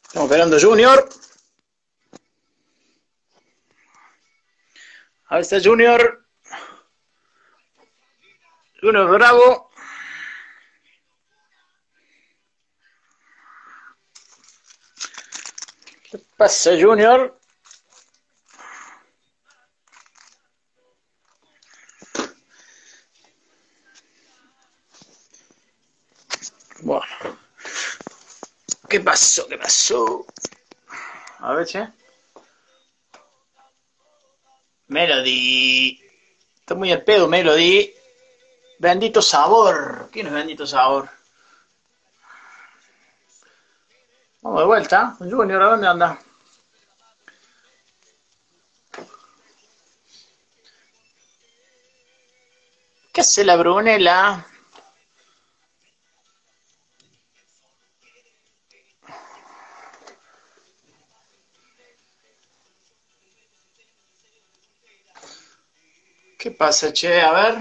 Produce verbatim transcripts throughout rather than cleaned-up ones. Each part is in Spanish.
Estamos esperando a Junior. A ver, está Junior. Junior Bravo. ¿Qué pasa, Junior? Bueno. ¿Qué pasó? ¿Qué pasó? A ver, che. Melody. Está muy al pedo, Melody. Bendito sabor. ¿Quién es Bendito Sabor? Vamos de vuelta. Junior, ¿a dónde anda? ¿Qué hace la Brunella? ¿Qué pasa, che? A ver.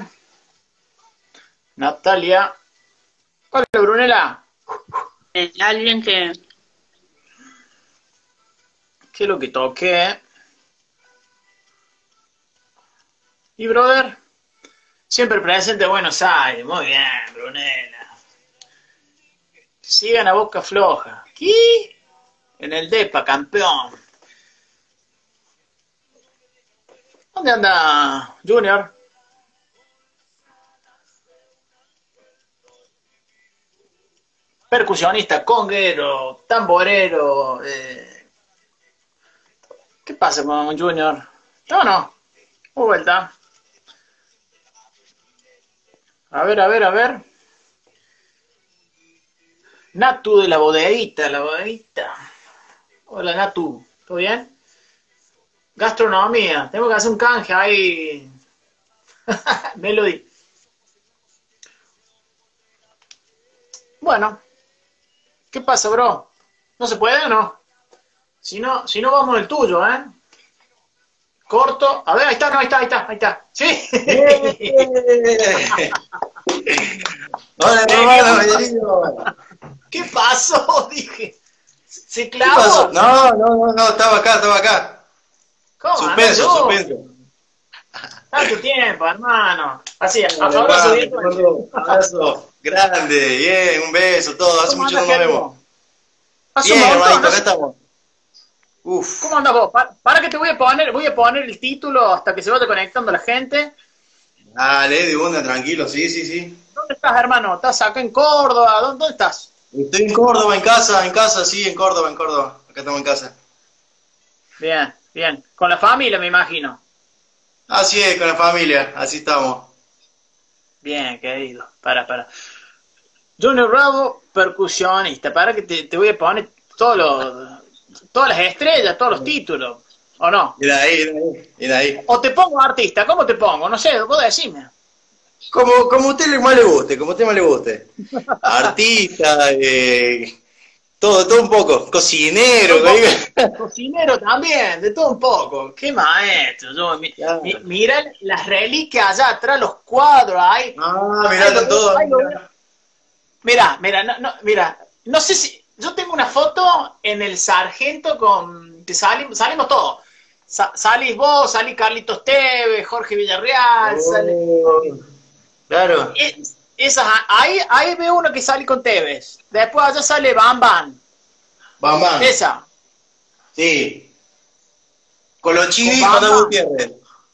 Natalia. Hola, Brunella. Eh, alguien que... ¿Qué es lo que toqué? ¿Y, brother? Siempre presente en Buenos Aires. Muy bien, Brunella. Sigan a boca floja. ¿Qué? En el DEPA, campeón. ¿Dónde anda Junior? Percusionista, conguero, tamborero. Eh. ¿Qué pasa con Junior? ¿Está o no? ¿O vuelta? A ver, a ver, a ver. Natu de la bodeguita, la bodeguita. Hola, Natu. ¿Todo bien? Gastronomía. Tengo que hacer un canje ahí. Melody. Bueno. ¿Qué pasa, bro? ¿No se puede o no? Si no, si no vamos el tuyo, ¿eh? Corto. A ver, ahí está, no, ahí está, ahí está, ahí está. ¿Sí? Hola, hermano. ¿Qué pasó? Dije. ¿Se ¿Qué clavó? pasó? No, no, no, no, estaba acá, estaba acá. ¿Cómo? Suspenso, Andá, suspenso. Tanto tiempo, hermano. Así, Hola, abrazo hermano, bien. un abrazo grande, bien, un beso, todo. Hace ¿Cómo mucho no anda, nos Germo? vemos. Hace un Bien, montón, hermanito, acá hace- estamos. Uf. ¿Cómo andas vos? Pa- Para, que te voy a poner, voy a poner el título hasta que se vaya conectando la gente. Dale, de una, tranquilo, sí, sí, sí. ¿Dónde estás, hermano? ¿Estás acá en Córdoba? ¿Dónde, dónde estás? Estoy en Córdoba, en casa, en casa, sí, en Córdoba, en Córdoba. Acá estamos en casa. Bien, bien. Con la familia, me imagino. Así es, con la familia, así estamos. Bien, querido. Para, para. Junior Bravo, percusionista. Para que te, te voy a poner todos los, todas las estrellas, todos los títulos. ¿O no? Mira ahí, mira ahí, mira ahí. O te pongo artista. ¿Cómo te pongo? No sé, vos decime. Como, como a usted le- más le guste, como a usted más le guste. Artista, eh, todo, todo un poco. Cocinero, ¿no? Cocinero también, de todo un poco. Qué maestro. Yo, mi, Claro. mi- mira las reliquias allá atrás, los cuadros ahí. Ah, mirá, están todos. Ay, lo veo. Mira, mira, no, no, mira. No sé si. Yo tengo una foto en el Sargento con. Que salimos, salimos todos. Sa- salís vos, salís Carlitos Tevez, Jorge Villarreal. Sale, Oh, claro. es- esas, ahí, ahí veo uno que sale con Tevez. Después allá sale Bam Bam. Bam, bam. Esa. Sí. Colochini y Con Juan Bam Bam. Gutiérrez.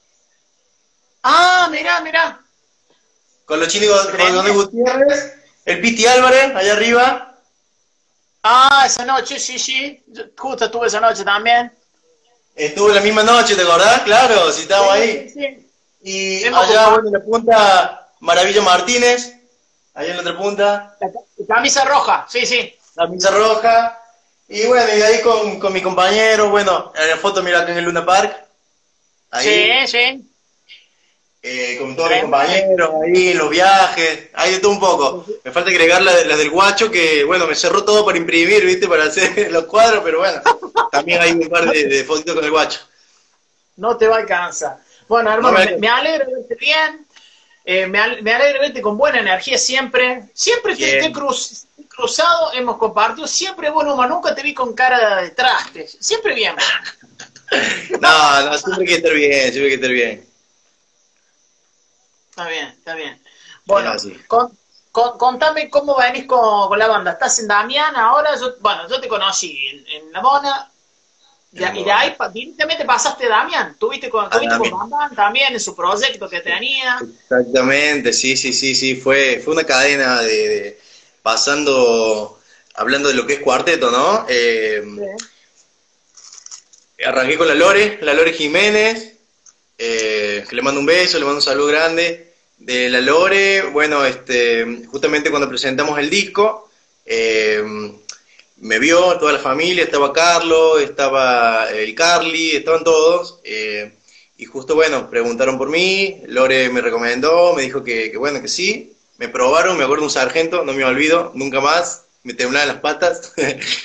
Ah, mirá, mirá. Colochini con Tremendo. Juan Gutiérrez. El Piti Álvarez, allá arriba. Ah, esa noche, sí, sí. Yo justo estuve esa noche también. Estuvo la misma noche, ¿te acordás? Claro, si estábamos ahí. Sí, sí. Y Hemos allá, compa- bueno, en la punta, Maravilla Martínez. Allá en la otra punta. La ca- camisa roja, sí, sí. La misa roja. Y bueno, y ahí con, con mi compañero, bueno, en la foto, mira, acá en el Luna Park. Ahí, Sí, sí. eh, con todos mis Tremendo. compañeros, ahí en los viajes, ahí de todo un poco. Me falta agregar la, de- la del guacho, que bueno, me cerró todo para imprimir, viste, para hacer los cuadros, pero bueno, también hay un par de, de fotitos con el guacho. No te va a alcanzar. Bueno, hermano, No me- me, me alegro de verte bien. Eh, me, al- me alegra verte con buena energía siempre. Siempre te, Bien. te, cruz- te cruzado, hemos compartido, siempre buen humor, nunca te vi con cara de traste, siempre bien. No, no, siempre hay que estar bien, siempre hay que estar bien. Está bien, está bien. Bueno, Ah, sí. con, con- contame cómo venís con, con la banda. ¿Estás en Damián ahora? Yo, bueno, yo te conocí en, en La Mona, En ya- La y de Mona. ahí pa- directamente pasaste a Damián. ¿Tuviste con, A tuviste con Damián. Damián también en su proyecto que tenía? Exactamente, sí, sí, sí, sí, fue, fue una cadena de, de- pasando, hablando de lo que es cuarteto, ¿no? Eh, Sí. arranqué con la Lore, la Lore Jiménez, eh, que le mando un beso, le mando un saludo grande. De la Lore, bueno, este, justamente cuando presentamos el disco, eh, me vio toda la familia, estaba Carlos, estaba el Carly, estaban todos, eh, y justo, bueno, preguntaron por mí, Lore me recomendó, me dijo que, que bueno, que sí, me probaron, me acuerdo de un sargento, no me olvido, nunca más, me temblaban las patas,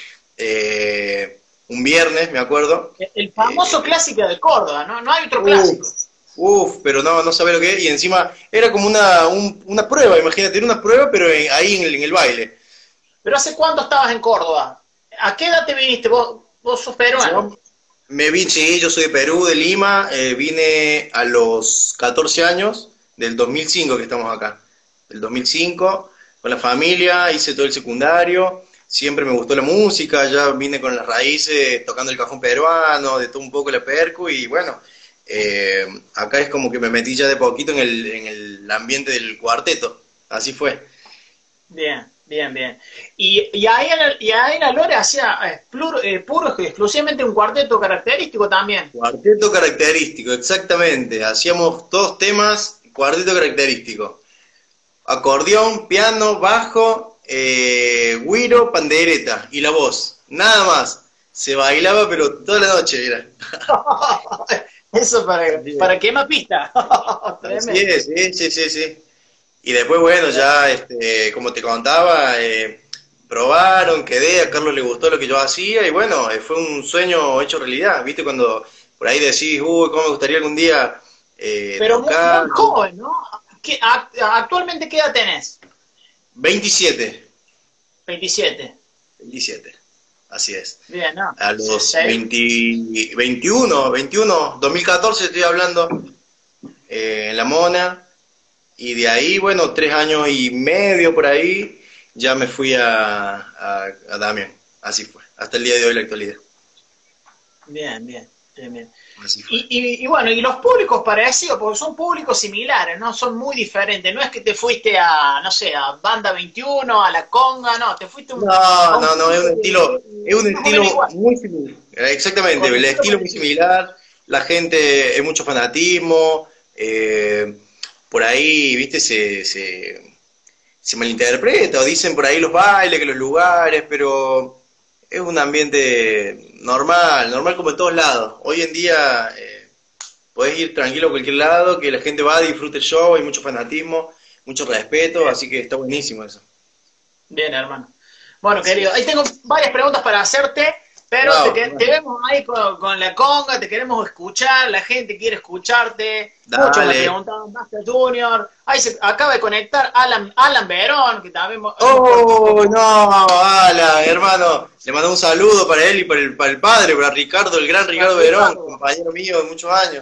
eh, un viernes, me acuerdo. El famoso Eh, clásico de Córdoba, ¿no? No hay otro Uf, clásico. uf, pero no, no sabe lo que es, y encima era como una, un- una prueba, imagínate, era una prueba, pero en- ahí en el, en el baile. ¿Pero hace cuánto estabas en Córdoba? ¿A qué edad te viniste? ¿Vos, vos sos peruano? Yo me vine, sí, yo soy de Perú, de Lima, eh, vine a los catorce años, del dos mil cinco que estamos acá, del dos mil cinco, con la familia, hice todo el secundario, siempre me gustó la música, ya vine con las raíces, tocando el cajón peruano, de todo un poco la percu, y bueno, eh, acá es como que me metí ya de poquito en el, en el ambiente del cuarteto, así fue. Bien, bien, bien. Y, y ahí en, el- y ahí en la Lore hacía eh, plur- eh, puro, exclusivamente un cuarteto característico también. Cuarteto característico, exactamente. Hacíamos dos temas, cuarteto característico. Acordeón, piano, bajo, eh, güiro, pandereta y la voz. Nada más. Se bailaba, pero toda la noche era. Eso para, Así es. para quemar pista. Así Tremendo. es, sí, sí, sí, sí. Y después, bueno, ya, este, como te contaba, eh, probaron, quedé, a Carlos le gustó lo que yo hacía y bueno, eh, fue un sueño hecho realidad. ¿Viste? Cuando por ahí decís, uy, cómo me gustaría algún día eh, Pero muy, tocar. muy joven, ¿no? ¿Qué, act- ¿Actualmente qué edad tenés? veintisiete, veintisiete. veintisiete, así es. Bien, ¿no? A los Sí. veinte, veintiuno, veintiuno, dos mil catorce estoy hablando, eh, en La Mona, y de ahí, bueno, tres años y medio por ahí, ya me fui a, a, a Damián, así fue, hasta el día de hoy la actualidad, Bien, bien, bien, bien. así fue. Y, y, y bueno, y los públicos parecidos, porque son públicos similares, ¿no? Son muy diferentes. No es que te fuiste a, no sé, a Banda veintiuno, a La Conga, no, te fuiste a un, a No, un no, no, es un público estilo, es un más o menos estilo igual. muy similar, exactamente, Con el estilo estilo muy parecido. similar, la gente, es mucho fanatismo, eh, por ahí, viste, se, se, se malinterpreta, o dicen por ahí los bailes, que los lugares, pero es un ambiente normal, normal como en todos lados. Hoy en día eh, podés ir tranquilo a cualquier lado, que la gente va, disfrute el show, hay mucho fanatismo, mucho respeto, así que está buenísimo eso. Bien, hermano. Bueno, Así querido, es. ahí tengo varias preguntas para hacerte, pero No, te, que- bueno. te vemos ahí con, con La Conga, te queremos escuchar, la gente quiere escucharte. Muchos me Dale. preguntaban, Basta Junior. Ahí se acaba de conectar Alan, Alan Verón, que también... hemos- Oh, no, Alan, hermano, le mando un saludo para él y para el, para el padre, para Ricardo, el gran Ricardo Verón, compañero mío de muchos años.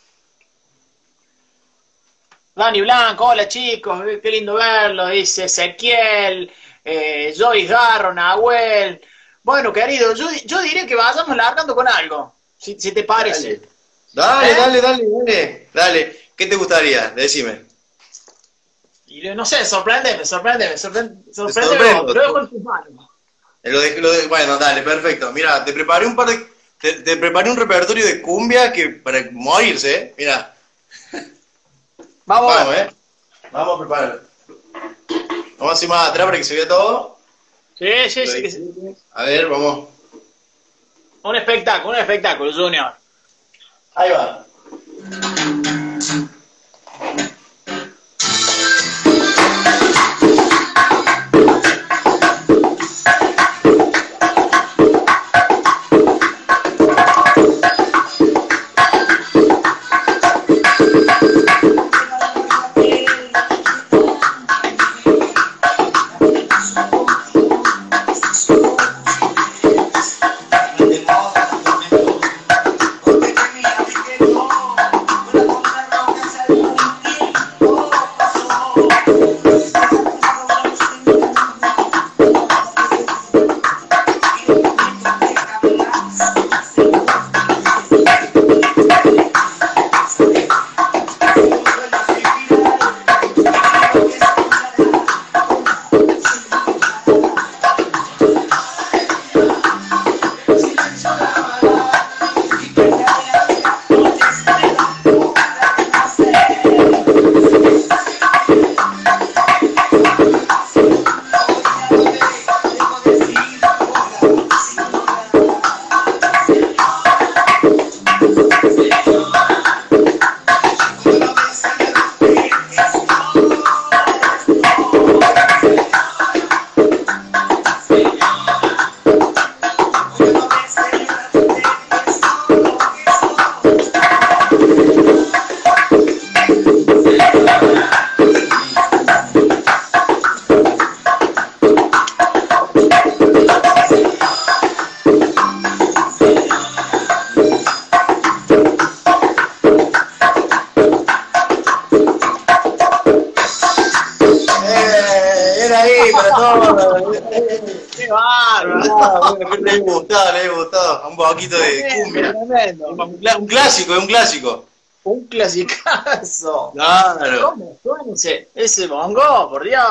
Dani Blanco, hola chicos, qué lindo verlo, dice Ezequiel, eh, Joyce Garro, Nahuel. Bueno, querido, yo, yo diría que vayamos largando con algo, si, si te parece. Dale, ¿Eh? dale, dale, dale, dale. ¿Qué te gustaría? Decime. Y no sé, sorpréndeme, sorpréndeme, sorpréndeme, sorpréndeme, sorprendo. lo dejo en tus manos. Lo de- lo de- bueno, dale, perfecto. Mira, te preparé un par de, te, te preparé un repertorio de cumbia que para morirse, ¿eh? Mira, Vamos, vamos, ¿eh? Vamos a preparar. Vamos así más atrás para que se vea todo. Sí, sí, sí, que sí. A ver, vamos. Un espectáculo, un espectáculo, Junior. Ahí va. Ah, bueno, le había gustado, le había gustado. Un poquito de cumbia. Tremendo. Un clásico, es un clásico. Un clasicazo. Claro. ¿Cómo suena ese, ese bongo, por Dios?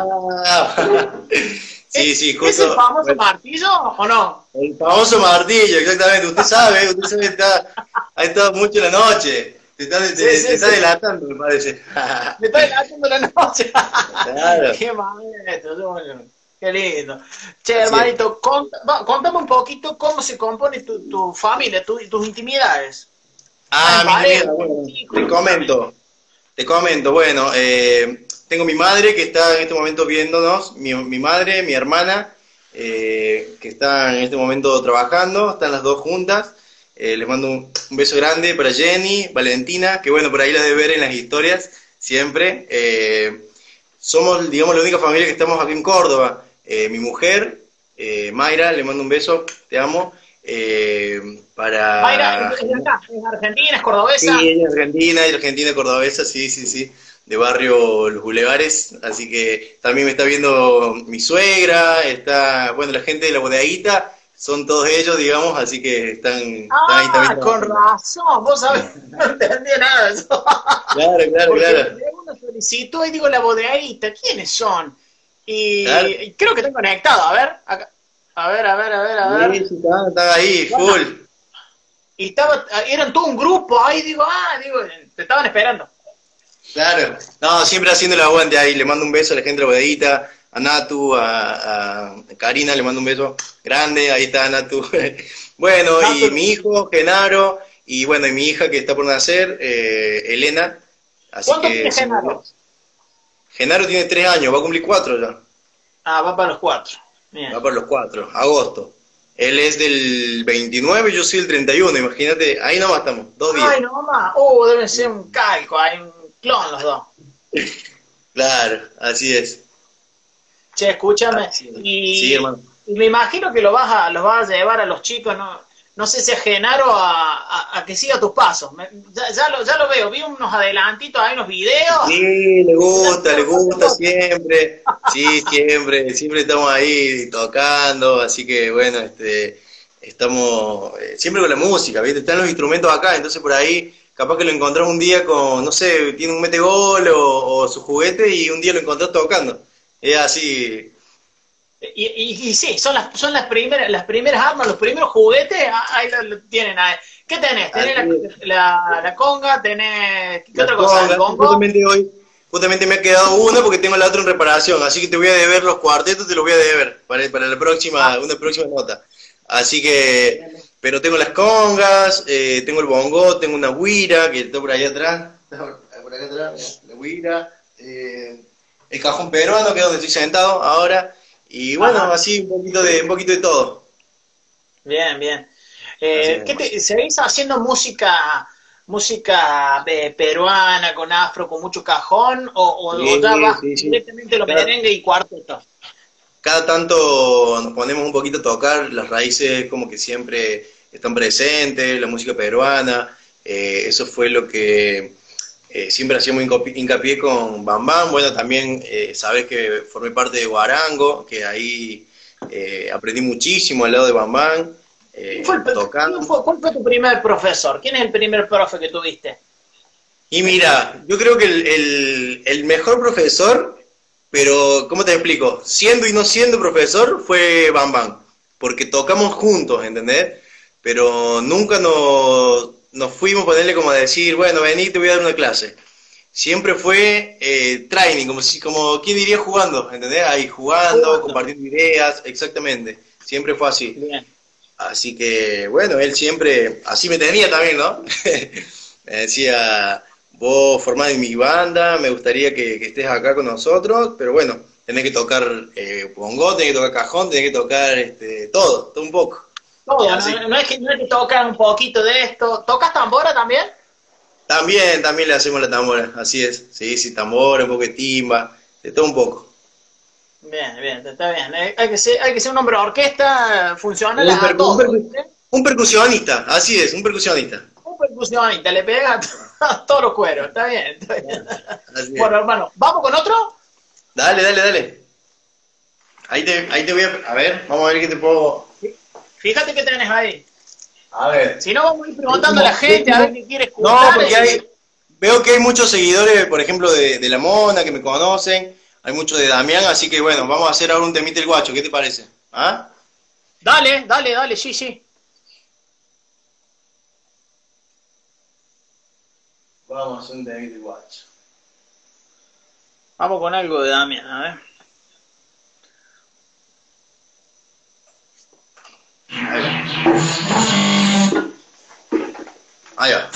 Ah. Sí, sí, justo. ¿Es el famoso bueno, martillo o no? el famoso martillo, exactamente. Usted sabe, usted sabe, está, ha estado mucho en la noche. Te está, te, Sí, te sí, está sí. delatando, me parece. Me está haciendo la noche. Claro. Qué maestro, Junior. Qué lindo. Che, Así hermanito, cont va, contame un poquito cómo se compone tu, tu familia, tu, tus intimidades. Ah, mi Pareja, querida, bueno, hijos, te comento, te comento, bueno, eh, tengo mi madre que está en este momento viéndonos, mi, mi madre, mi hermana, eh, que está en este momento trabajando, están las dos juntas. Eh, les mando un, un beso grande para Jenny, Valentina, que bueno, por ahí la de ver en las historias, siempre. Eh, somos, digamos, la única familia que estamos aquí en Córdoba. Eh, mi mujer, eh, Mayra, le mando un beso, te amo. Eh, para... Mayra, ¿es de acá? ¿Es argentina? ¿Es cordobesa? Sí, ella es argentina, ella es argentina cordobesa, sí, sí, sí, de barrio Los Bulevares, así que también me está viendo mi suegra, está, bueno, la gente de la bodeguita, son todos ellos, digamos, así que están, están ahí Ah, también. con razón, vos sabés, no entendí nada de eso. Claro, claro, Porque claro. le hago una solicitud y digo la bodeguita, ¿quiénes son? Y, Claro. y creo que están conectados, a ver, acá. A ver, a ver, a ver, a ver. Sí, sí, están, están ahí, Bueno, full. y estaba, eran todo un grupo ahí, digo, ah, digo, te estaban esperando. Claro, no, siempre haciendo el aguante ahí, le mando un beso a la gente de la bodeguita, a Natu, a, a Karina, le mando un beso grande, ahí está Natu. Bueno, y Natu. mi hijo, Genaro, y bueno, y mi hija que está por nacer, eh, Elena. Así ¿Cuánto que, tiene sí, Genaro? Genaro tiene tres años, va a cumplir cuatro ya, Ah, va para los cuatro. Bien. va para los cuatro, agosto. Él es del veintinueve, yo soy del treinta y uno, imagínate, ahí nomás estamos, dos días. Ay, no, mamá. Uh, deben ser un calco, hay un clon los dos. Claro, así es. Che, escúchame. Así es. Y, Sí, hermano. y me imagino que lo vas a, los vas a llevar a los chicos, no, no sé si a Genaro a, a, a que siga tus pasos. Me- ya, ya, lo, ya lo veo, vi unos adelantitos, hay unos videos. Sí, le gusta, le gusta siempre. Sí, siempre, siempre estamos ahí tocando, así que bueno, este, estamos eh, siempre con la música, ¿viste? Están los instrumentos acá, entonces por ahí capaz que lo encontrás un día con, no sé, tiene un metegol o, o su juguete y un día lo encontrás tocando. Es así. Y, y, y sí, son las, son las primeras, las primeras armas, los primeros juguetes, ah, ahí lo, lo tienen. Ahí. ¿Qué tenés? ¿Tenés la, la, la conga? ¿Tenés qué La otra cosa? ¿El conga, bongo? justamente hoy, justamente me ha quedado una porque tengo la otra en reparación, así que te voy a deber los cuartetos, te los voy a deber para, para la próxima, Ah. una próxima nota. Así que, pero tengo las congas, eh, tengo el bongo, tengo una guira que está por ahí atrás, está por acá atrás, la guira, eh, el cajón peruano que es donde estoy sentado ahora, y bueno, Ajá. así un poquito de, un poquito de todo. Bien, bien. Eh, Así ¿qué es. te, ¿seguís haciendo música música eh, peruana, con afro, con mucho cajón? ¿O, o, Sí, o ya vas sí, sí. directamente lo Claro. merengue y cuarteto? Cada tanto nos ponemos un poquito a tocar, las raíces como que siempre están presentes, la música peruana, eh, eso fue lo que eh, siempre hacíamos hincapi- hincapié con Bam Bam. Bueno, también eh, sabes que formé parte de Guarango, que ahí eh, aprendí muchísimo al lado de Bam Bam, eh, ¿Quién fue el pe- tocando. quién fue- ¿Cuál fue tu primer profesor? ¿Quién es el primer profe que tuviste? Y mira, yo creo que el, el, el mejor profesor, pero ¿cómo te explico? Siendo y no siendo profesor, fue Bam Bam, porque tocamos juntos, ¿entendés? Pero nunca nos, nos fuimos a ponerle como a decir, bueno, vení, te voy a dar una clase. Siempre fue eh, training, como si, como quién diría jugando, ¿entendés? Ahí jugando, Jugando. compartiendo ideas, exactamente. Siempre fue así. Bien. Así que, bueno, él siempre, así me tenía también, ¿no? Me decía, vos formás en mi banda, me gustaría que, que estés acá con nosotros, pero bueno, tenés que tocar eh, bongo, tenés que tocar cajón, tenés que tocar este, todo, todo un poco. Todo, Y así. no, no es que, no es que tocas un poquito de esto. ¿Tocas tambora también? También, también le hacemos la tambora, así es. Sí, sí, tambora, un poco de timba, de todo un poco. Bien, bien, está bien. Eh, Hay que ser, hay que ser un hombre de orquesta funcional Un, a percu- un todo. percu- ¿Viste? un percusionista, así es, un percusionista. Un percusionista, le pega a todos los cueros. Está bien, está bien. Así es. Bueno, hermano, ¿vamos con otro? Dale, dale, dale. Ahí te, ahí te voy a... A ver, vamos a ver qué te puedo... Fíjate qué tenés ahí. A ver. Si no, vamos a ir preguntando a la gente a ver qué quiere escuchar. No, porque hay, veo que hay muchos seguidores, por ejemplo, de, de La Mona, que me conocen. Hay muchos de Damián, así que bueno, vamos a hacer ahora un temita el guacho. ¿Qué te parece? ¿Ah? Dale, dale, dale, sí, sí. Vamos a hacer un temita el guacho. Vamos con algo de Damián, a ver. Ahí va. Ahí va.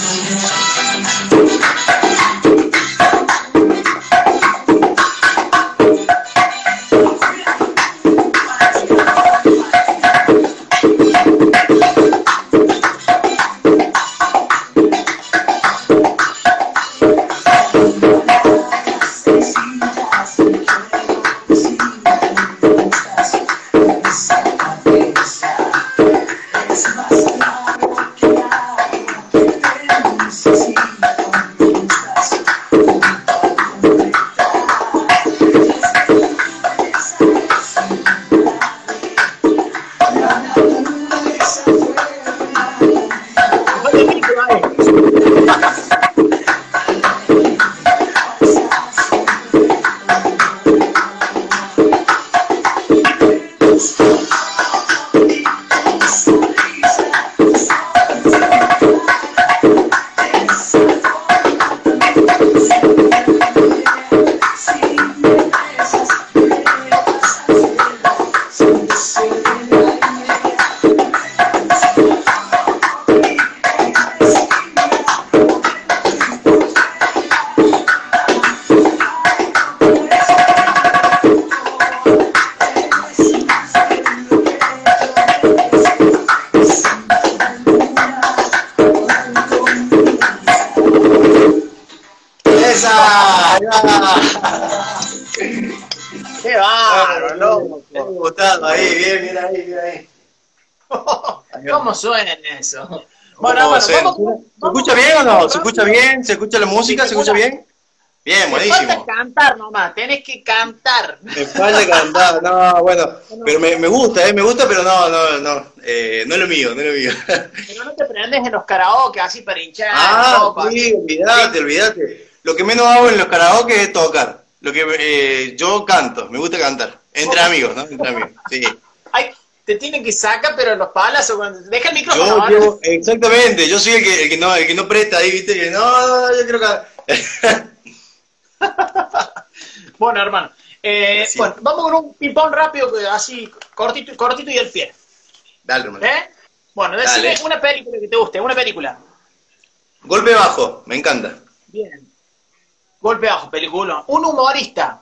¡Qué bárbaro, loco! Me ha gustado, ahí, bien, bien ahí, bien ahí. ¿Cómo suena eso? ¿Cómo Bueno, bueno, suena? vamos, ¿Se escucha bien o no? ¿Se escucha bien? ¿Se escucha la música? ¿Se escucha bien? Bien, Te buenísimo. falta cantar nomás, tenés que cantar. Me falta cantar, no, bueno, pero me, me gusta, eh, me gusta, pero no, no, no, eh, no es lo mío, no es lo mío. Pero no te prendes en los karaoke así para hinchar. Ah, loco, sí, olvídate, olvídate. Lo que menos hago en los karaoke es tocar. Lo que eh, yo canto, me gusta cantar. Entre amigos, ¿no? Entre amigos, sí. Ay, te tienen que sacar, pero los palazos, cuando... deja el micrófono. Yo, ¿vale? yo, exactamente, yo soy el que, el que no, el que no presta ahí, viste, que no, no, no, yo quiero cantar. Bueno, hermano. Eh, Sí. Bueno, vamos con un ping-pong rápido, así, cortito, cortito y el pie. Dale, hermano. ¿Eh? Bueno, decime Dale. una película que te guste, una película. Golpe bajo, me encanta. Bien. Golpe bajo, película. Un humorista.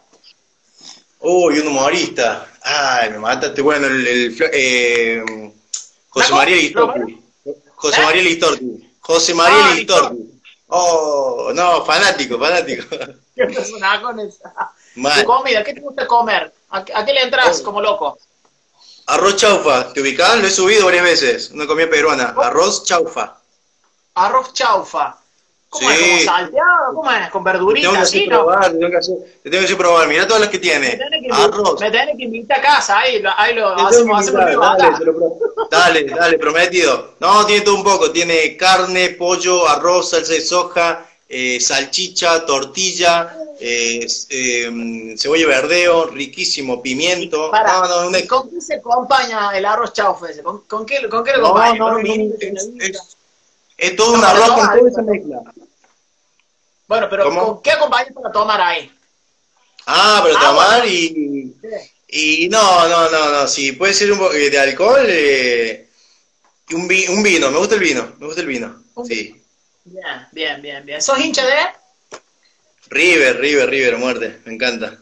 Uy, un humorista. Ay, me mataste. Bueno, el, el fla- eh, José ¿Naco? María Listorti. José ¿Eh? María Listorti. José María Ah, Listorti. Oh, no, fanático, fanático. ¿Qué personaje con esa? Mal. Tu comida, ¿qué te gusta comer? ¿A, a qué le entras Oh. como loco? Arroz chaufa, ¿te ubicás? Lo he subido varias veces. Una comida peruana. Arroz chaufa. Arroz chaufa. ¿Cómo Sí. es? ¿Como salteado? ¿Cómo es? ¿Con Te tengo verduritas? que ¿Así, hacer no? probar, te tengo que hacer, te tengo que hacer probar. Mirá todas las que Me tiene. tenés que, Arroz. me tenés que invitar a casa, ahí, lo- ahí lo Te tengo hacemos, que hacemos invitar, vivo dale, acá. te lo pro- dale, dale, prometido. No, tiene todo un poco. Tiene carne, pollo, arroz, salsa de soja, eh, salchicha, tortilla, eh, eh, cebolla verdeo, riquísimo, pimiento. Para, No, no, una- ¿y ¿con qué se acompaña el arroz chaufa ese? ¿Con, con qué, con qué lo no, acompaña? no, ¿Con no, un vinito, es, una birra? es- es todo un No, arroz no, con no, toda no. esa mezcla. Bueno, pero ¿Cómo? ¿con qué acompaña para tomar ahí? Ah, pero Ah, tomar bueno. y... Sí. Y no, no, no, no, si puede ser un poco de alcohol, eh, y un, vi- un vino, me gusta el vino, me gusta el vino, Un sí. Bien, bien, bien, bien. ¿Sos hincha de...? River, River, River, muerte, me encanta.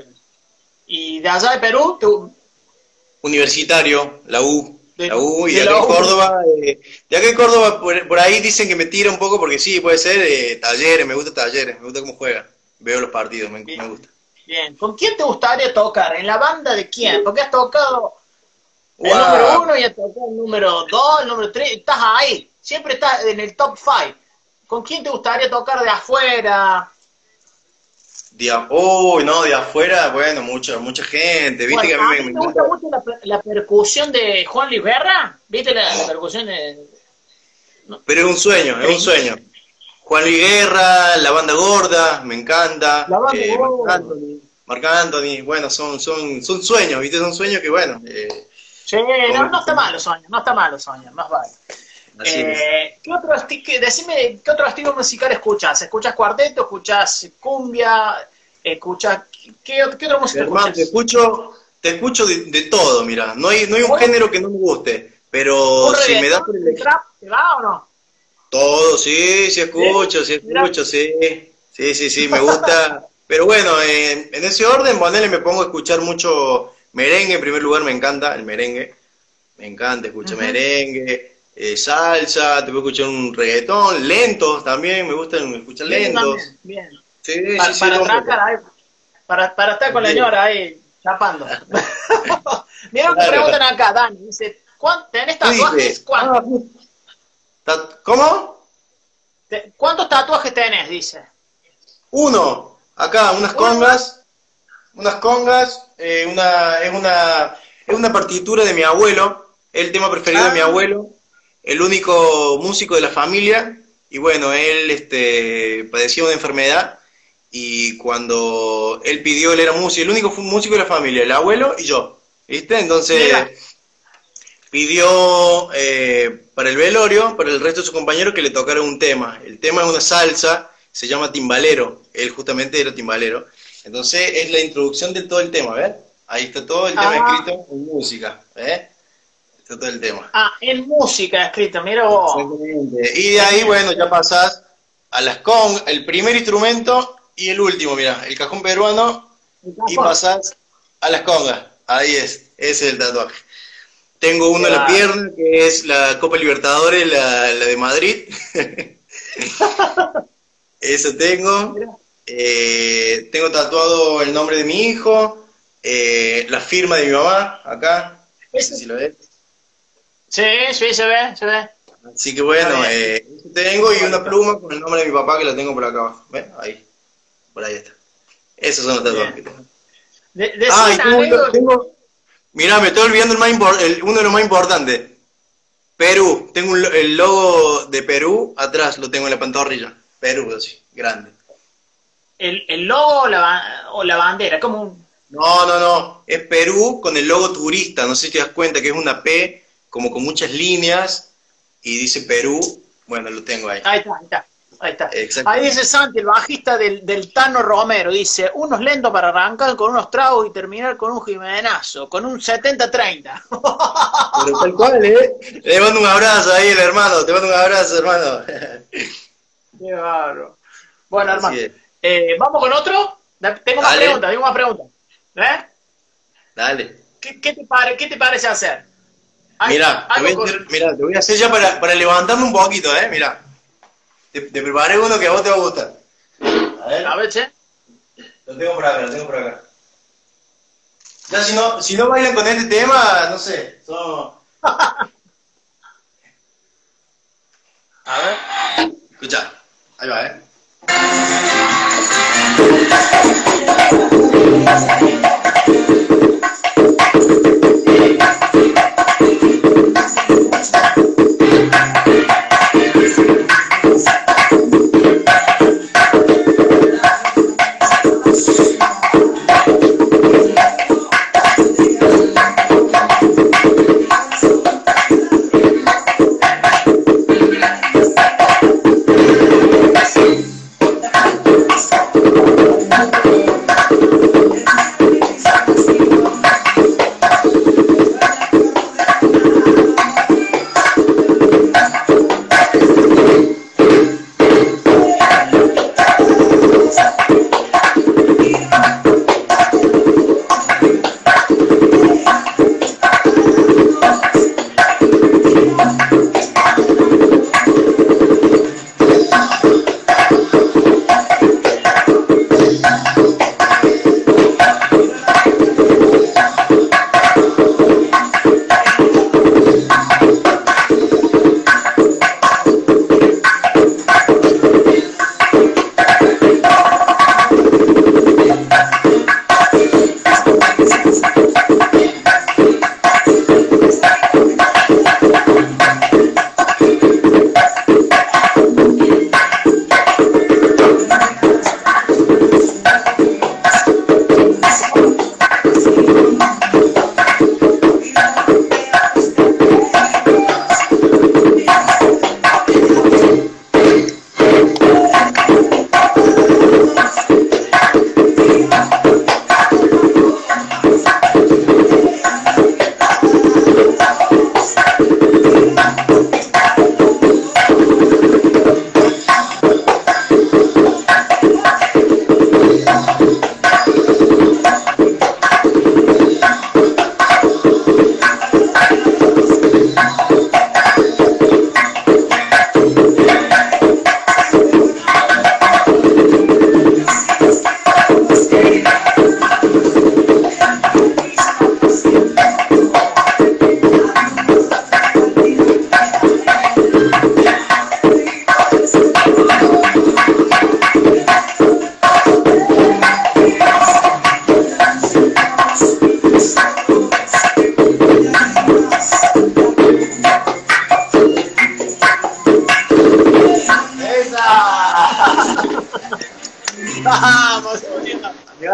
¿Y de allá de Perú? ¿Tú? Universitario, la U, De- la U, y de acá la en U. Córdoba, eh, de acá en Córdoba, por, por ahí dicen que me tira un poco, porque sí, puede ser, eh, Talleres, me gusta Talleres, me gusta cómo juega, veo los partidos, me, me gusta. Bien. ¿Con quién te gustaría tocar? ¿En la banda de quién? Porque has tocado el Wow. número uno y has tocado el número dos, el número tres. Estás ahí. Siempre estás en el top five. ¿Con quién te gustaría tocar de afuera? De, a- oh, no, de afuera, bueno, mucha, mucha gente, viste Bueno, que a a mí mí me, me me gusta encanta. mucho la, per- la percusión de Juan Luis Guerra. ¿Viste la, la percusión de...? No, Pero es un sueño, es un sueño. Juan Luis Guerra, la banda gorda, me encanta. la banda eh, Marc gorda. Anthony, Marc Anthony, bueno, son, son, son sueños, viste, son sueños que, bueno, eh, Sí, no, como- no está mal los sueños, no está mal los sueños, más vale. así es. Eh, ¿qué otro esti- qué- decime, ¿qué otro estilo musical escuchas? ¿Escuchas cuarteto? ¿Escuchas cumbia? ¿Escuchas qué, qué otra música Hermano, te escuchas? escucho, te escucho de, de todo, mira, no hay, no hay un Bueno. género que no me guste, pero ¿Un si me da reggaetón, por un elegir trap, te va o no? todo, sí, sí escucho, sí Mira. escucho, sí, sí, sí, sí, me gusta, pero bueno, en, en ese orden, ponele, me pongo a escuchar mucho merengue, en primer lugar me encanta el merengue, me encanta escuchar Ujú. merengue, eh, salsa, te puedo escuchar un reggaetón, lentos también, me gusta escuchar Bien, lentos, también, bien. sí, Para, sí, sí, para todo un poco. trancar ahí, para, para estar con la Sí. señora ahí, chapando. Mira lo que Claro. preguntan acá, Dani, dice, ¿cuán- ¿tenés ¿Qué tatuajes? dice? ¿Cuántos? Ah, ta- ¿Cómo? Te- ¿Cuántos tatuajes tenés? Dice. Uno, acá, unas Uno. congas, unas congas, eh, una, es una, es una partitura de mi abuelo, el tema preferido Ah. de mi abuelo, el único músico de la familia, y bueno, él este, padecía una enfermedad, y cuando él pidió, él era músico, el único fu- músico de la familia, el abuelo y yo, ¿viste? Entonces Mira. pidió eh, para el velorio, para el resto de sus compañeros, que le tocara un tema. El tema es una salsa, se llama Timbalero, él justamente era timbalero. Entonces es la introducción de todo el tema, ¿ves? Ahí está todo el tema Ah. escrito en música, ¿ves? Está todo el tema. Ah, en música escrita, mira vos. Exactamente. Y de ahí, bueno, ya pasás a las congas, el primer instrumento y el último, mira, el cajón peruano, y pasás a las congas. Ahí es, ese es el tatuaje. Tengo uno en la Claro. pierna, que es la Copa Libertadores, la, la de Madrid. Eso tengo. Mira. Eh, tengo tatuado el nombre de mi hijo, eh, la firma de mi mamá, acá. No sé si lo ves. Sí, sí, se ve, se ve. Así que bueno, Está bien. eh, eso tengo, y una pluma con el nombre de mi papá, que la tengo por acá abajo. ¿Ves? Ahí. Por ahí está. Esos son los tatuajes que Bien. tengo. De, decime Ah, y una tengo, anécdota. tengo- mirá, me estoy olvidando el más impor- el- uno de los más importantes. Perú. Tengo un lo- el logo de Perú atrás, lo tengo en la pantorrilla. Perú, así, grande. El, el logo o la, ba- o la bandera, como un... No, no, no. Es Perú con el logo turista. No sé si te das cuenta que es una P, como con muchas líneas, y dice Perú. Bueno, lo tengo ahí. Ahí está, ahí está. Ahí está. Exacto. Ahí dice Santi, el bajista del, del Tano Romero, dice, unos lentos para arrancar con unos tragos y terminar con un jimenazo, con un setenta treinta. Pero tal cual, ¿eh? Le mando un abrazo ahí, el hermano. Te mando un abrazo, hermano. Qué bárbaro. Bueno, Así hermano, es. eh, ¿vamos con otro? Da- Tengo más Dale. preguntas, tengo más preguntas. ¿Eh? Dale. ¿Qué, qué te pare- qué te parece hacer? Hay- Mira, te algo voy a con- hacer, mirá, te voy a hacer ya para, para levantarme un poquito, ¿eh? Mira. Te, te preparé uno que a vos te va a gustar. A ver. A ver, che. Lo tengo por acá, lo tengo por acá. Ya si no, si no bailan con este tema, no sé. Son... A ver. Escucha. Ahí va, ¿eh?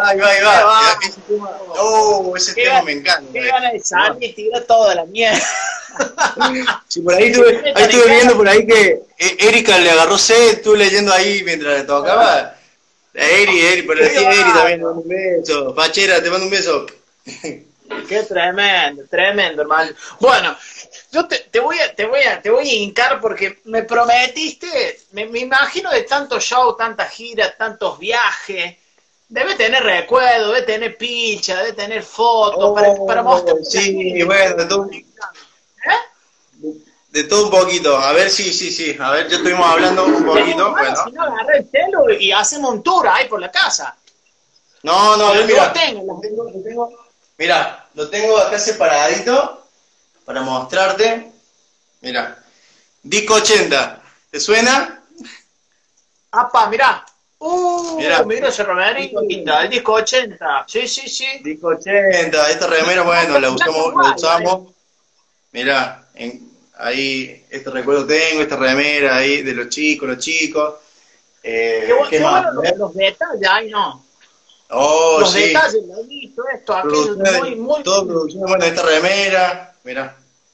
ahí va, ahí va. va. Ese tema, oh, ese Qué tema gana- me encanta. Qué gana de salir y tirar toda la mierda. Sí, por ahí estuve, ahí estuve viendo por ahí que eh, Erika le agarró sed, estuve leyendo ahí mientras le tocaba. La Eri, Eri, por decir Eri también, te mando un beso. Pachera, te mando un beso. Qué tremendo, tremendo, hermano. Bueno, yo te, te voy a, te voy a, te voy a hincar porque me prometiste, me, me imagino de tantos shows, tantas giras, tantos viajes, debe tener recuerdos, debe tener picha, debe tener fotos, Oh, para, para mostrar. sí, bueno, de todo, ¿Eh? de todo un poquito. A ver, sí, sí, sí. A ver, ya estuvimos hablando un poquito. Bueno, Bueno. si no, agarra el celo y hacemos un tour ahí por la casa. No, no, Pero yo que mira, vos tengas, lo tengo, lo tengo, mira, lo tengo acá separadito para mostrarte. Mira, disco ochenta, ¿te suena? Apa, mirá. Uh, Mirá. mira ese romerito, el disco ochenta. Sí, sí, sí. Disco ochenta, esta remera, bueno, la usamos, la usamos. Mirá, en- ahí, este recuerdo tengo, esta remera ahí de los chicos, los chicos. Eh, Qué, bu- ¿Qué qué más? bueno los, los detalles, ay no. Oh, los sí. detalles, lo visto, esto, aquello, Producciones, muy, muy. todo producción, bueno, esta remera, mirá.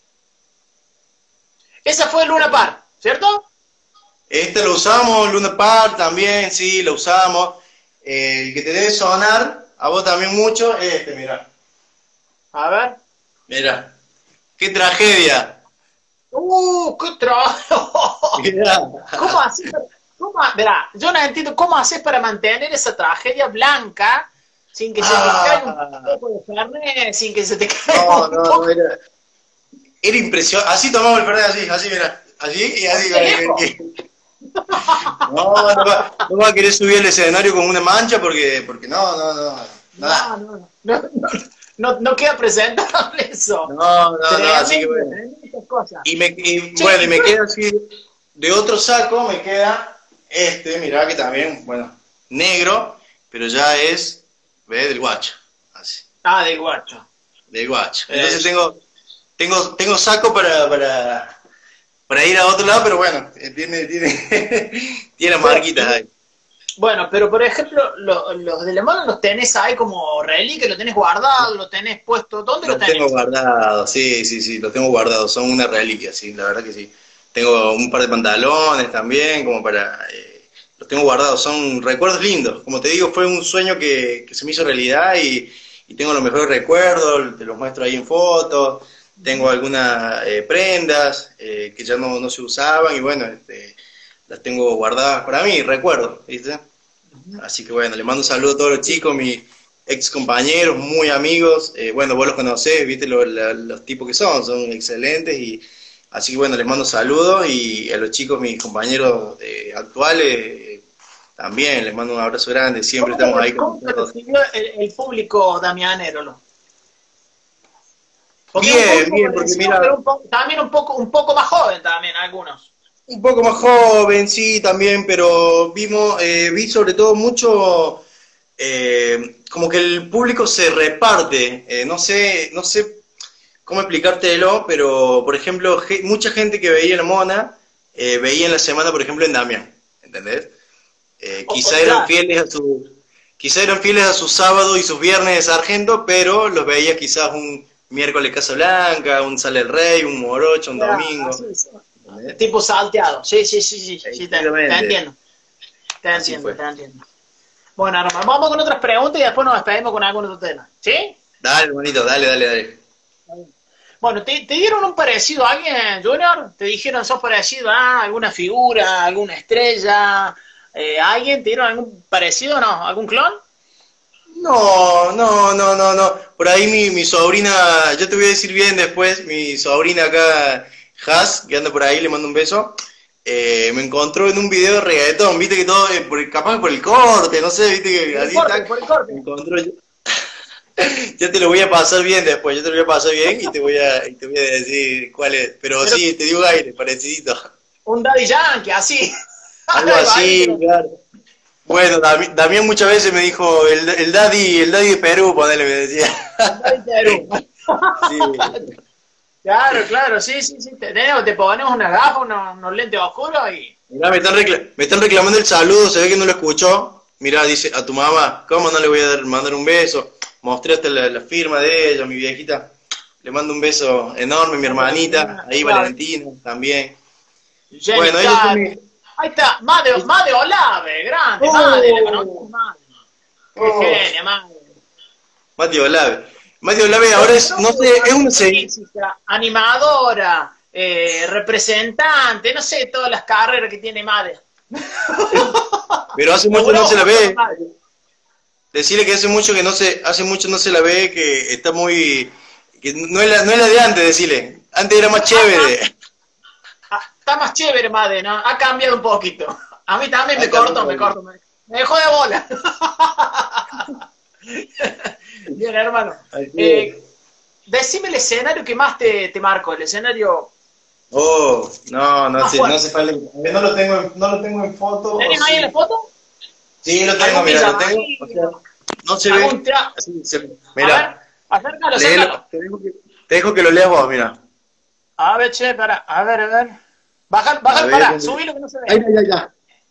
Esa fue Luna Park, ¿cierto? Este lo usamos, Luna Park también, sí, lo usamos. Eh, el que te debe sonar, a vos también mucho, es este, mirá. A ver. Mirá. ¡Qué tragedia! Uh, qué trabajo. Mirá. ¿Cómo haces? para- ¿Cómo, ha- verá, yo no entiendo cómo haces para mantener esa tragedia blanca sin que se te Ah. caiga un poco de carne, sin que se te caiga No, un no, poco. no, era, era impresionante. Así tomamos el Fernet, así, así, mira. Así y así. No, no va, no va a querer subir al escenario con una mancha porque, porque no, no, no. Nada. No, no, no, no, no, no queda presentable eso. No, no, no, así que bueno. Tremendo, tremendas cosas. Y me, y, Che, bueno, y me y- queda así, de otro saco me queda este, mirá que también, bueno, negro, pero ya es, ve, del guacho, así, Ah, de guacho. del guacho. Eh. Entonces tengo, tengo, tengo saco para, para, para ir a otro lado, pero bueno, eh, tiene, tiene, tiene marquitas ahí. Bueno, pero por ejemplo, lo- los de Le Mans los tenés ahí como reliquia, lo tenés guardado, lo tenés puesto. ¿Dónde lo Los tenés? tengo guardados, sí, sí, sí, los tengo guardados, son una reliquia, sí, la verdad que sí. Tengo un par de pantalones también, como para... eh, los tengo guardados, son recuerdos lindos. Como te digo, fue un sueño que, que se me hizo realidad y, y tengo los mejores recuerdos, te los muestro ahí en fotos. Tengo algunas eh, prendas eh, que ya no, no se usaban y bueno, este, las tengo guardadas para mí, recuerdos, ¿viste? Así que bueno, le mando un saludo a todos los chicos, mis ex compañeros, muy amigos. Eh, bueno, vos los conocés, viste lo- la- los tipos que son, son excelentes. Y así que bueno, les mando saludos y a los chicos, mis compañeros eh, actuales, eh, también les mando un abrazo grande. Siempre ¿Cómo, estamos ahí te- cómo con te todos. recibió el, el público damianero? ¿No? Porque Bien, es un poco bien, porque parecido, mira- pero un poco- también un poco, un poco más joven también, algunos. Un poco más joven, sí, también, pero vimos, eh, vi sobre todo mucho, eh, como que el público se reparte, eh, no sé, no sé cómo explicártelo, pero por ejemplo, ge- mucha gente que veía en Mona, eh, veía en la semana, por ejemplo, en Damián, ¿entendés? Eh, O- quizá o eran sea- fieles a su, quizá eran fieles a sus sábados y sus viernes de Sargento, pero los veía quizás un miércoles Casablanca, un Sale el Rey, un Morocho, un domingo. Así, sí. ¿entendés? Tipo salteado. Sí, sí, sí, sí, sí, te, te Exactamente. entiendo. Te Así entiendo, fue. te entiendo. Bueno, hermano, vamos con otras preguntas y después nos despedimos con algún otro tema. ¿Sí? Dale, hermanito, dale, dale, dale. Bueno, ¿te, te dieron un parecido a alguien, Junior? ¿Te dijeron sos parecido a alguna figura, alguna estrella? Eh, ¿a ¿Alguien te dieron algún parecido o no? ¿Algún clon? No, no, no, no, no. Por ahí mi, mi sobrina, yo te voy a decir bien después, mi sobrina acá, Has, que anda por ahí, le mando un beso, eh, me encontró en un video de reggaetón, viste que todo, eh, por, capaz por el corte, no sé, viste que Por el así corte, está. por el corte. Me encontró yo. Ya te lo voy a pasar bien después, yo te lo voy a pasar bien y te voy a, y te voy a decir cuál es. Pero, Pero- sí, te digo aire, parecidito. Un Daddy Yankee, así. Algo así, claro. Bueno, Dami- Damián muchas veces me dijo, el, el daddy, el daddy de Perú, ponele, me decía. Daddy Perú. Sí. Claro, claro, sí, sí, sí. Te, tenemos- te ponemos una gafa, unos, unos lentes oscuros y... Mirá, me están, recla- me están reclamando el saludo, se ve que no lo escuchó. mirá, dice, a tu mamá, ¿cómo no le voy a dar, mandar un beso? Mostré hasta la, la firma de ella, mi viejita. Le mando un beso enorme, mi hermanita, ahí Valentina también. Jenny Bueno, ellos son mi... Ahí está, Made, Made Olave, grande, Oh. Made, la conozco, Made. Qué Oh. genia, Made. Mati Olave. Mati Olave ahora es, no sé, es una serie. Animadora, eh, representante, no sé, todas las carreras que tiene Made. Pero hace mucho no se la ve. Made. Decirle que hace mucho que no se, hace mucho no se la ve, que está muy, que no es la, no es la de antes, decirle. Antes era más chévere. Ah, está más chévere, Made, ¿no? Ha cambiado un poquito. A mí también me Ha cambiado corto, un me poquito. corto. Me, me dejó de bola. Bien, hermano. Así Eh, es. decime el escenario que más te, te marcó, el escenario. Oh, no, no Más sé, fuerte. no hace falta. No lo tengo, en- no lo tengo en foto. ¿Tenés o ahí sí. la foto? Sí, lo tengo, ¿Algún mira, lo villa tengo. ahí? O sea, no se ¿Algún ve. tra- Así, se- A ver, mira, acércalo, léelo. acércalo. Te dejo, que, te dejo que lo leas vos, mira. A ver, che, para, a ver, a ver. Bajar, bajar, A ver, pará, ¿dónde? subilo que no se Ahí, ve. ya, ya, ya.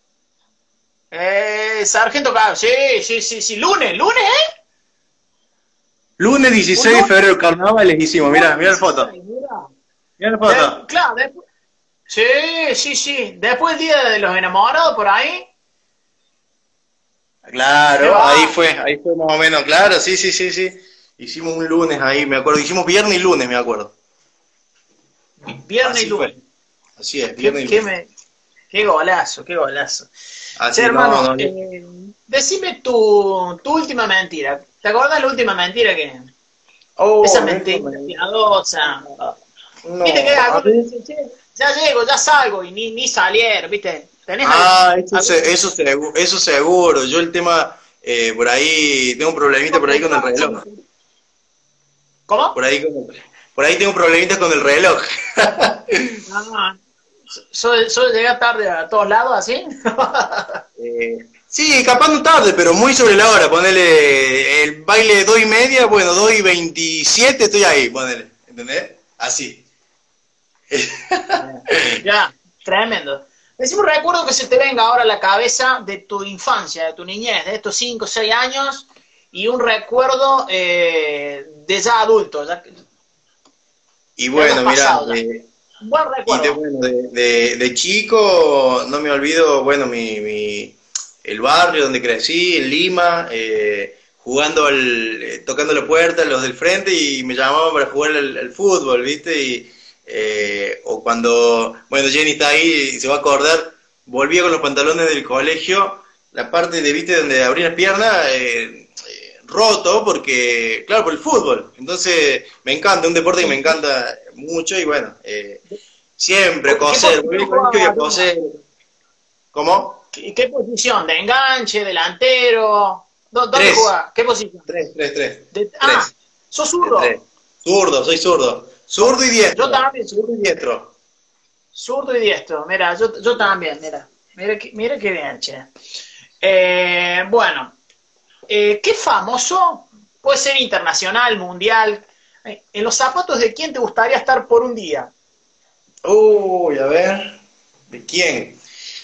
Eh, Sargento Cabo, sí, sí, sí, sí, lunes, lunes, ¿eh? Lunes dieciséis de febrero, carnaval les hicimos, mira, mira la foto. Mira. Mira la foto. De- claro, después. Sí, sí, sí. Después el día de los enamorados, por ahí. Qué Claro, va. ahí fue, ahí fue más o menos, claro, sí, sí, sí, sí. Hicimos un lunes ahí, me acuerdo, hicimos viernes y lunes, me acuerdo. Viernes Así y lunes. fue. Así es, viernes Qué, y qué, lunes. me, qué golazo, qué golazo. Así, Che, no, hermano, no, no. eh, decime tu, tu última mentira. ¿Te acordás la última mentira que... Oh, esa no, mentira no, piadosa? no, Viste que a algunos ver. dicen, che, ya llego, ya salgo, y ni, ni salieron, ¿viste? ¿Tenés Ah, algo- eso, algo- se- eso, seguro, eso seguro. Yo el tema, eh, por ahí, tengo un problemita por ahí con el reloj. ¿Cómo? Por ahí, con el- por ahí tengo un problemita con el reloj. Ah, ¿Soy, soy llegar tarde a todos lados así? Eh, sí, capaz no tarde, pero muy sobre la hora. Ponele el baile de dos y media, bueno, dos y veintisiete estoy ahí, ponele. ¿Entendés? Así. Ya, tremendo. Decime un recuerdo que se te venga ahora a la cabeza de tu infancia, de tu niñez, de estos cinco o seis años, y un recuerdo eh, de ya adulto. Ya, Y bueno, has mira, pasado ya. eh, un buen y de, recuerdo. bueno, de, de- de chico no me olvido, bueno, mi, mi- el barrio donde crecí, en Lima, eh, jugando al, eh, tocando la puerta, los del frente, y me llamaban para jugar al, al fútbol, ¿viste? Y, eh, o cuando, bueno, Jenny está ahí y se va a acordar, volvía con los pantalones del colegio, la parte de, ¿viste? Donde abrí las piernas, eh, eh, roto, porque, claro, por el fútbol. Entonces, me encanta, un deporte que me encanta mucho, y bueno, eh, siempre ¿Qué coser, posición volví al colegio y a jugabas? coser. ¿Cómo? ¿Qué, qué posición? ¿De enganche, delantero? ¿Dó- ¿Dónde Tres. jugás? ¿Qué posición? Tres, tres, tres. De- ah, Tres. sos zurdo. Tres. Zurdo, soy zurdo. Zurdo y diestro. Yo también. Zurdo y diestro. Zurdo y diestro. Mira, yo, yo también, mira. Mira, que- mira qué bien, che. Eh, bueno, eh, ¿qué famoso? Puede ser internacional, mundial. Eh, ¿En los zapatos de quién te gustaría estar por un día? Uy, a ver. ¿De quién?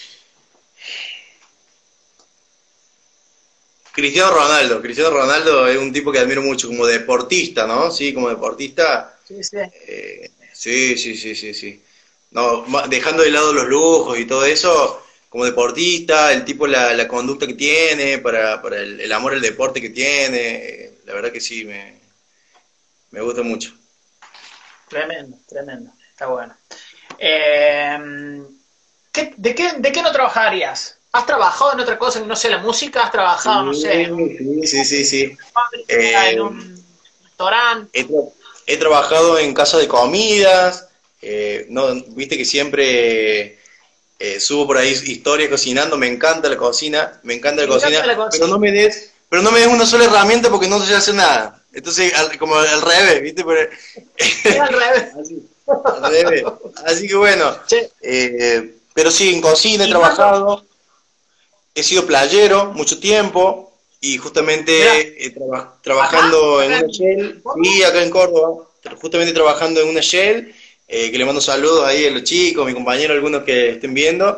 Cristiano Ronaldo. Cristiano Ronaldo es un tipo que admiro mucho como deportista, ¿no? Sí, como deportista. Sí, sí. eh, sí, sí, sí, sí, sí. No, ma- dejando de lado los lujos y todo eso, como deportista, el tipo, la, la conducta que tiene, para, para el, el amor al deporte que tiene, eh, la verdad que sí, me, me gusta mucho. Tremendo, tremendo. Está bueno. Eh, ¿qué- de, qué, ¿De qué no trabajarías? ¿Has trabajado en otra cosa que no sé la música? ¿Has trabajado, no sé, en un Sí, sí, sí, sí. fábrica, Eh, en un restaurante? He, tra- he trabajado en casa de comidas, eh, no, viste que siempre eh, subo por ahí historias cocinando, me encanta la cocina, me encanta la Me encanta cocina, la cocina. pero no me des, pero no me des una sola herramienta porque no sé hacer nada. Entonces, al- como al revés, viste, Pero- Es al revés. así, al revés. Así que bueno, Che, eh, pero sí, en cocina he ¿Y trabajado, he sido playero mucho tiempo, y justamente Mirá. eh, traba- trabajando ¿Acá? en ¿Acá una en Shell, Córdoba? sí, acá en Córdoba, justamente trabajando en una Shell, eh, que le mando saludos ahí a los chicos, mis compañeros, algunos que estén viendo,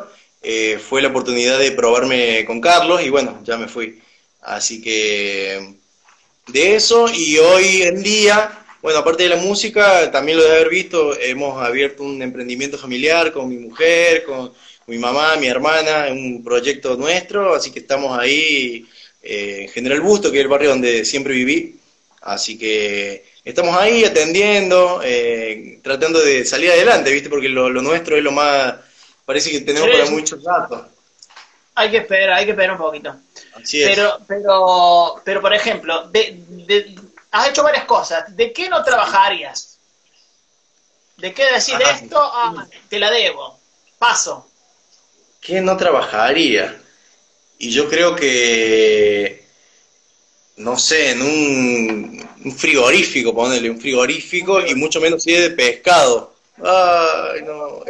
eh, fue la oportunidad de probarme con Carlos y bueno, ya me fui. Así que de eso, y hoy en día, bueno, aparte de la música, también lo de haber visto, hemos abierto un emprendimiento familiar con mi mujer, con mi mamá, mi hermana, un proyecto nuestro, así que estamos ahí eh, en General Busto, que es el barrio donde siempre viví, así que estamos ahí atendiendo, eh, tratando de salir adelante, ¿viste? Porque lo, lo nuestro es lo más, parece que tenemos Sí, para sí. muchos ratos. Hay que esperar, hay que esperar un poquito. Así es. Pero, pero, pero por ejemplo, de, de, has hecho varias cosas. ¿De qué no trabajarías? ¿De qué decir Ah, esto? Ah, te la debo. Paso. ¿Qué no trabajaría? Y yo creo que, no sé, en un, un frigorífico, ponerle un frigorífico, y mucho menos si es de pescado. Ay, no.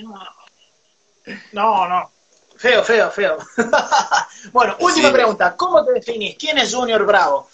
No, no. Feo, feo, feo. Bueno, última Sí. pregunta. ¿Cómo te definís? ¿Quién es Junior Bravo?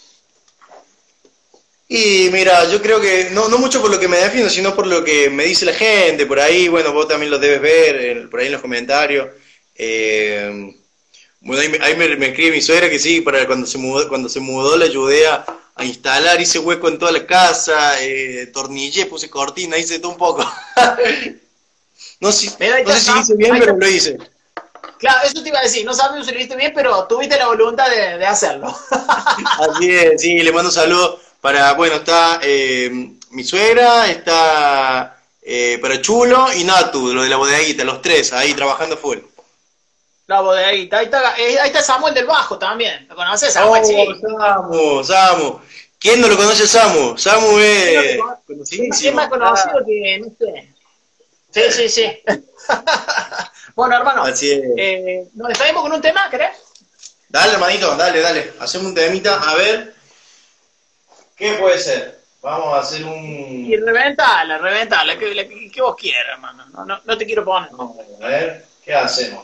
Y mira, yo creo que, no, no mucho por lo que me defiendo, sino por lo que me dice la gente, por ahí, bueno, vos también lo debes ver, en- por ahí en los comentarios. Eh, bueno, ahí, me, ahí me- me escribe mi suegra que sí, para cuando se mudó, cuando se mudó la ayudé a, a instalar, hice hueco en toda la casa, eh, tornillé, puse cortina, hice todo un poco. No, sé- Mira, ahí no sé está, si hice bien, ahí pero está. lo hice. Claro, eso te iba a decir. No sabes si lo viste bien, pero tuviste la voluntad de, de hacerlo. Así es, sí, le mando un saludo para, bueno, está eh, mi suegra, está eh, para Chulo y Natu, lo de la bodeguita, los tres, ahí trabajando full. La bodeguita. Ahí está, eh, ahí está Samuel del Bajo también. ¿Lo conoces, Oh, Samuel? Sí. Samu, Samu. ¿Quién no lo conoce a Samu? Samu es conocidísimo. Es más conocido que, no sé. Sí, sí, sí. Bueno, hermano, Así es. eh, ¿nos despedimos con un tema, querés? Dale, hermanito, dale, dale. Hacemos un temita, a ver. ¿Qué puede ser? Vamos a hacer Y un... reventala, reventala, que, la- que, que vos quieras, hermano. No, no, no te quiero poner. Vamos a ver, ¿qué hacemos?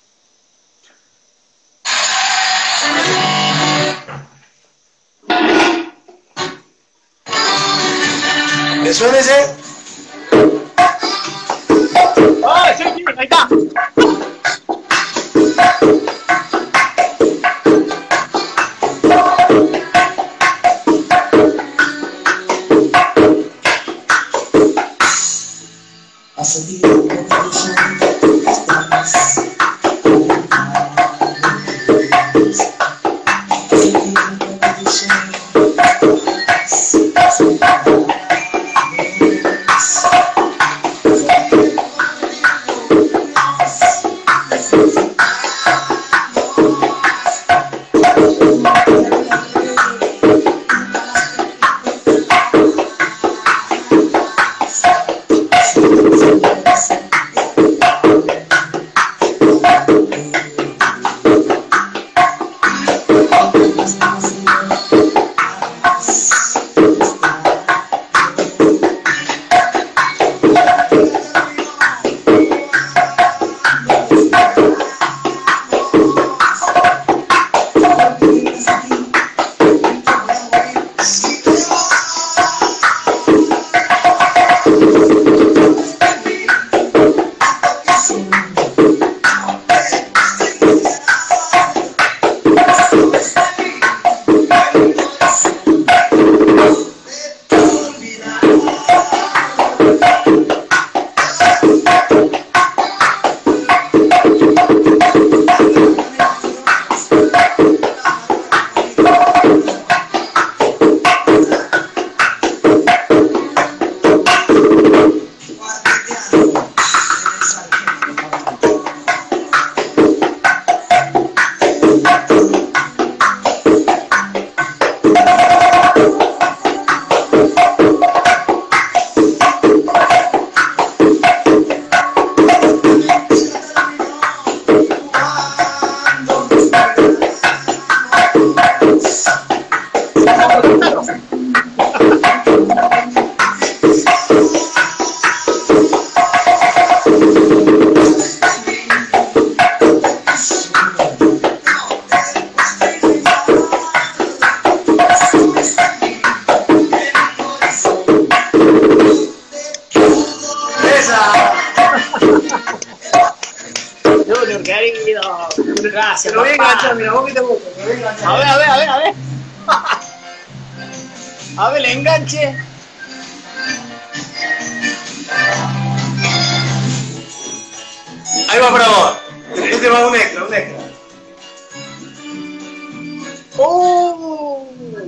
¿Le suena ese? ¡Ah, sí, sí! Ahí está. querido. Gracias, Te lo voy a papá. enganchar, mira, vos que te gusta, te lo voy a enganchar. A ver, a ver, a ver, a ver. A ver el enganche. Ahí va para vos. Este va un extra, un extra. ¡Oh!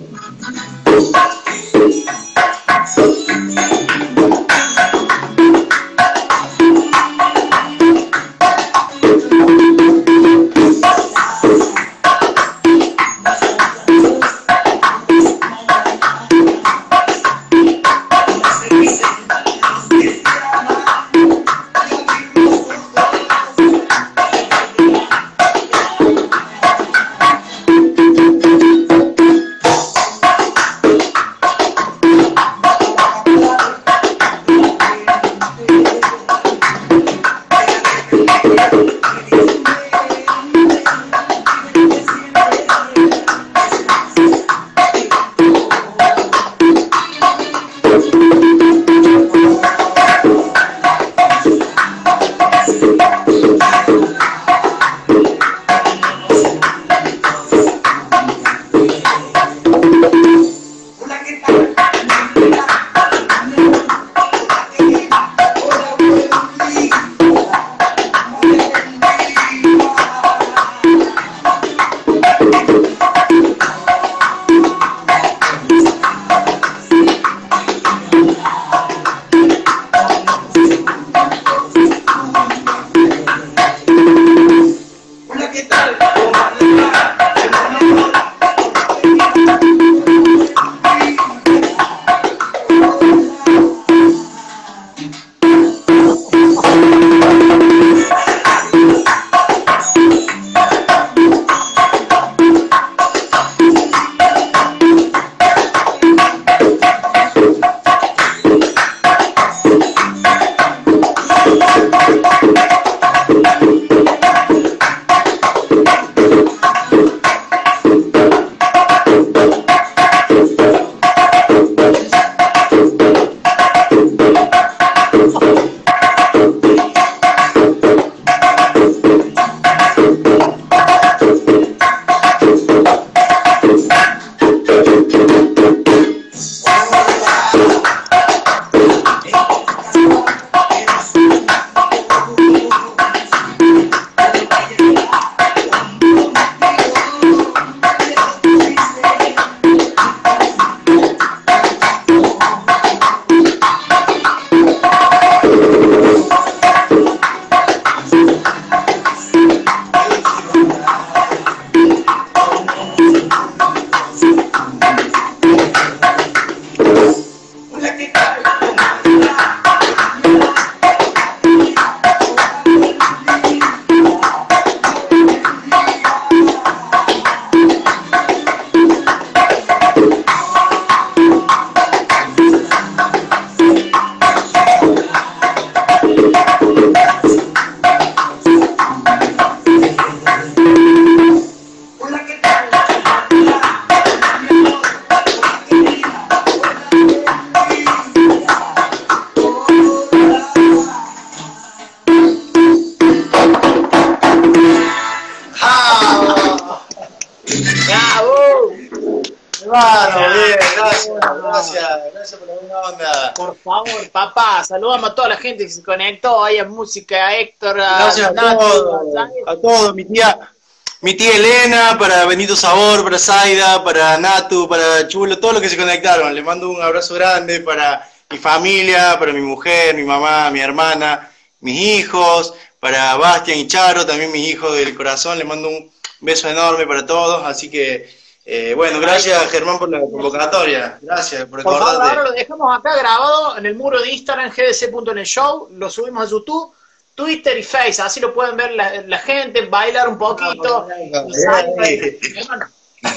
Hermano, bien, gracias, gracias, gracias por la buena onda. Por favor, papá, saludamos a toda la gente que se conectó, ahí a música, a Héctor, a Gracias a Nacho, todos, a- a todos, mi tía, mi tía Elena, para Benito Sabor, para Zaida, para Natu, para Chulo, todos los que se conectaron. Les mando un abrazo grande para mi familia, para mi mujer, mi mamá, mi hermana, mis hijos, para Bastian y Charo, también mis hijos del corazón. Les mando un beso enorme para todos, así que... Eh, bueno, gracias Germán por la convocatoria, gracias por Por favor, ahora acordarte. lo dejamos acá grabado en el muro de Instagram, g d c punto net show, lo subimos a YouTube, Twitter y Face, así lo pueden ver la, la gente, bailar un poquito. y salir. Hermano.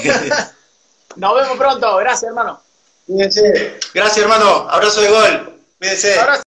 Nos vemos pronto, gracias hermano. Cuídense. Gracias hermano, abrazo de gol, cuídense. Ahora